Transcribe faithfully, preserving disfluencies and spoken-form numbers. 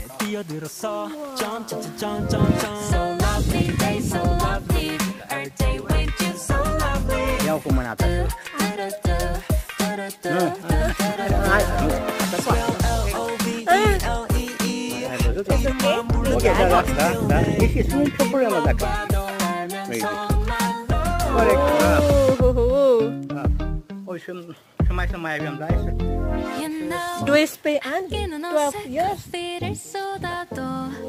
vestida de rosa. Chan, chan, chan, chan, chan. So lovely day, so lovely. Our day with you, so lovely. Iau cu mâna ta. Nu, hai, nu, asta soartă. Ai văzut? Ok, da, da, da, da. Ieșiți, nu e nicio problemă dacă nu ieșiți. Corect, da. Oi, și mai să mai avem, da? doisprezent an, twelve years.